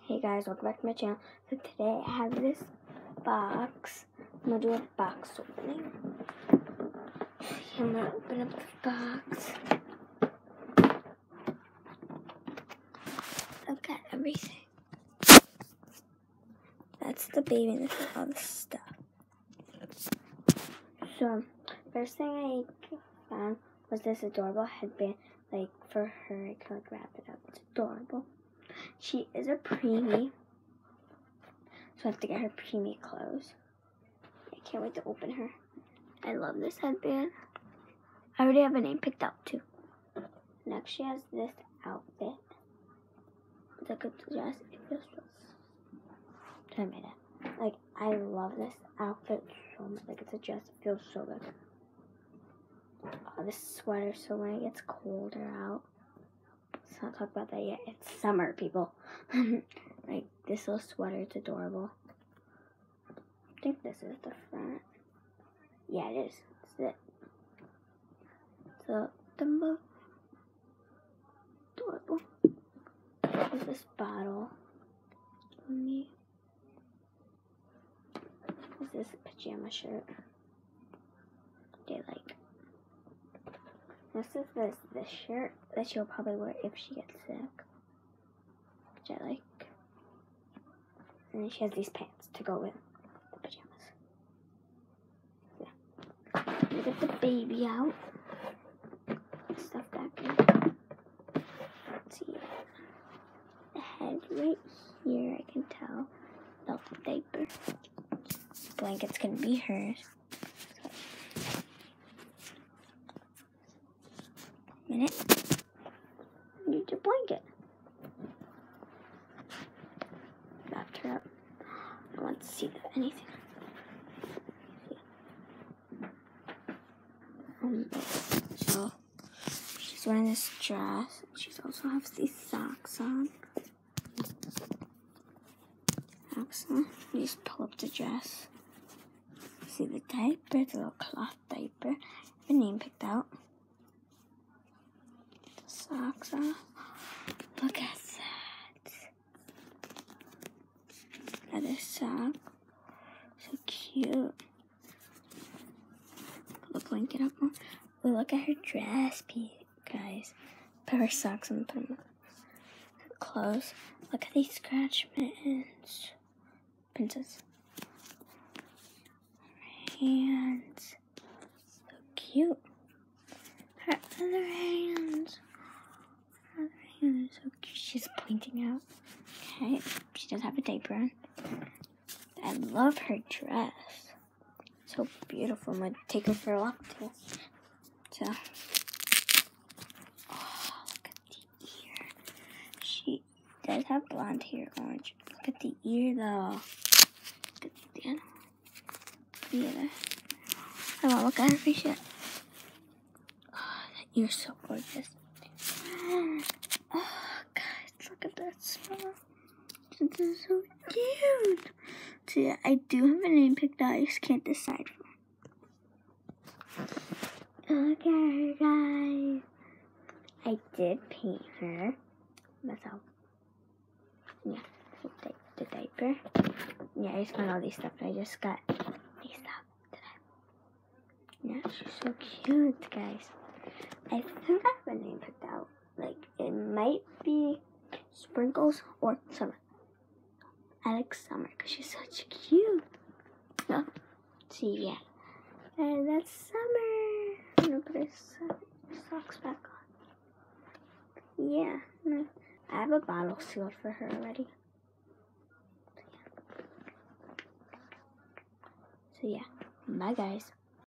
Hey guys, welcome back to my channel. So today I have this box. I'm gonna do a box opening. I'm gonna open up the box. Look at everything. That's the baby and this is all the stuff. So first thing I found was this adorable headband, like for her. I could like wrap it up. It's adorable. She is a preemie, so I have to get her preemie clothes. I can't wait to open her. I love this headband. I already have a name picked out too. Next, she has this outfit. It's like a dress. It feels so. I made it. Like, I love this outfit so much. Like, it's a dress. It feels so good. Oh, this sweater. So when it gets colder out. Let's not talk about that yet. It's summer, people. Like, this little sweater, it's adorable. I think this is the front. Yeah, it is. It's it. So, the most adorable. There's this bottle. There's this pajama shirt. They like. This is this shirt that she'll probably wear if she gets sick, which I like. And then she has these pants to go with the pajamas. Yeah. We get the baby out. Stuff back in. Let's see. The head right here, I can tell. Without the diaper. Blanket's gonna be hers. Minute. Need your blanket. Wrapped her up. I want to see anything. So she's wearing this dress. She also has these socks on. You just pull up the dress. See the diaper, it's a little cloth diaper. The name picked out. Socks on. Look at that. Another sock. So cute. Put the blanket up more. Oh, look at her dress, guys. Put her socks on. Put them on. Her clothes. Look at these scratch mittens. Princess. Her hands. So cute. Her other hands. So cute. She's pointing out. Okay, she does have a diaper on. I love her dress. So beautiful. I'm gonna take her for a walk too. So, oh, look at the ear. She does have blonde hair, orange. Look at the ear though. Look at the other. The other. I want to look at her face yet. Oh, that ear's so gorgeous. Oh, guys, look at that smile. This is so cute. So, yeah, I do have a name picked out. I just can't decide. Look at her, guys. I did paint her. That's how. Yeah, the diaper. Yeah, I just found all these stuff. I just got these stuff today. Yeah, she's so cute, guys. I think I have a name picked out. Like, it might be Sprinkles or Summer. I like Summer because she's such cute. No, see, yeah. And that's Summer. I'm gonna put her socks back on. Yeah, I have a bottle sealed for her already. So yeah, bye guys.